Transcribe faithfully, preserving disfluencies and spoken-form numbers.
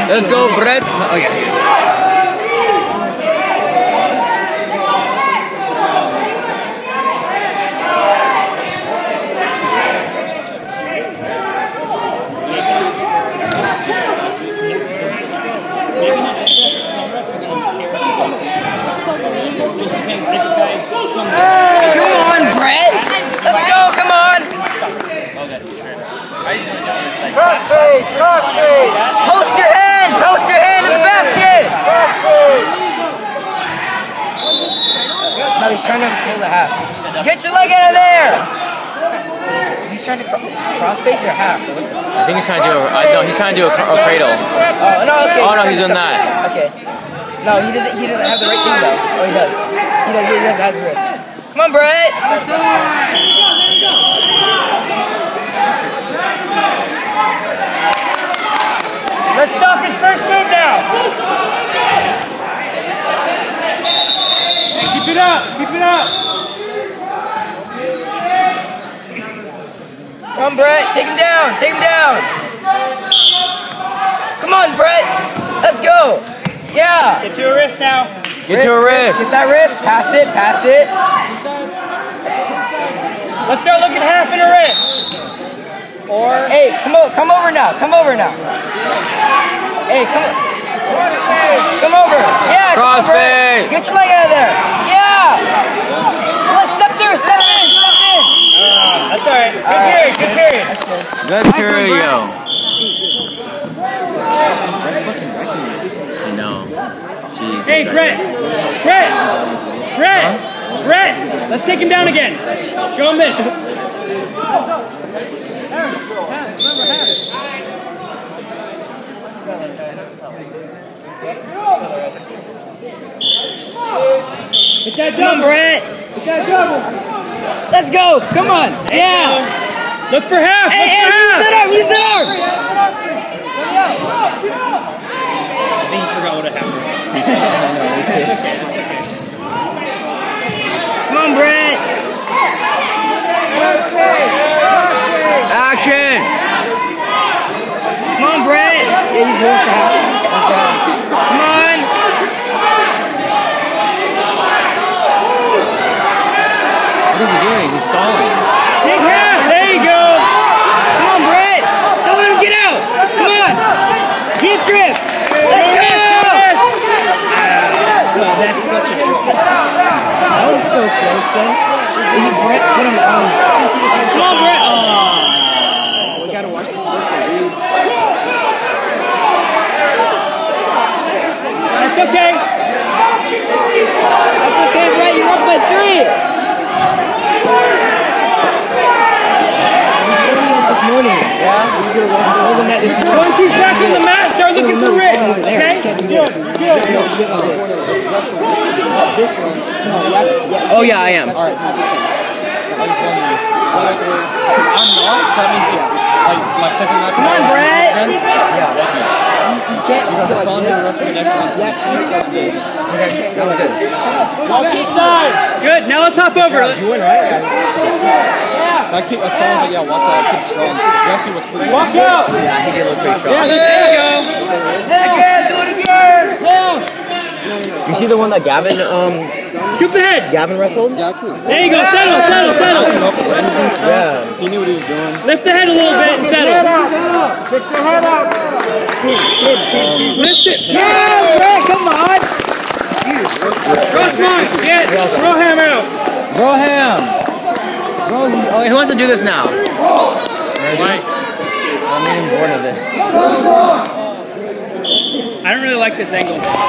Let's go, Brett. Oh, yeah. Come on, Brett. Let's go. Come on. Post your hand. Post your hand in the basket. No, he's trying to hold the half. Get your leg out of there. He's trying to cross face or half. I think he's trying to do a. Uh, no, he's trying to do a, a cradle. Oh no. Okay. Oh no, he's doing that. Okay. No, he doesn't. He doesn't have the right thing though. Oh, he does. He does. He does have the wrist. Come on, Brett. Let's stop his first move now. Hey, keep it up. Keep it up. Come on, Brett. Take him down. Take him down. Come on, Brett. Let's go. Yeah. Get to a wrist now. Get to a wrist. Get that wrist. Pass it. Pass it. Let's start looking half in a wrist. Or hey, come over. Come over now. Come over now. Hey, come. Come over. Yeah. Crossfade. Get your leg out of there. Yeah. Let's step through. Step in. Step in. Uh, that's all right. Good all period. Right, good period. That's good. Good period, yo. That's fucking reckless. I know. Jeez. Hey, Brett. Brett. Brett. Huh? Brett. Let's take him down again. Show him this. Hit that double. Come on, Brett. Hit that double. Let's go. Come on. Yeah. Look for half. Hey, hey, use that arm. Use that arm. I think you forgot what it happened. Come on, Brett. Action. Come on, Brett. Yeah, he's going for half. Okay. Come on. What is he doing? He's stalling. Take half. There you go. Come on, Brett. Don't let him get out. Come on. Heel trip. Let's go. Oh, that's such a shot. That was so close, though. And the Brett put him on. Come on, Brett. Oh. We gotta watch the circle, dude. That's okay. That's okay, Brett. You're up by three. We told him this this morning. Yeah? We told him that this morning. Once he's back on the mat, start looking for Rich. Okay? Oh yeah, I am. All right. I was wondering. So I'm not. So that means like my second match. Come on, Brett. Yeah. You can't. Because I saw him do the rest of the next one. You have to make like this. Okay, go good. Walk inside. Good. Now let's hop over. You win, right? That kid, that song was like, yeah, watch that kid strong. He actually was pretty. Walk out. Yeah, he did look pretty strong. Yeah, there you go. Again, do it again. You see the one that Gavin, um, Scoop the head. Gavin wrestled? Yeah, actually. There you go. Settle, settle, settle. Yeah. He knew what he was doing. Lift the head a little bit and settle. Stick your head out. Lift it. Yeah, Brett, come on. Cross mark. Get. Throw him out. Broham. Bro, oh, who wants to do this now? Right. I'm getting bored of it. I don't really like this angle.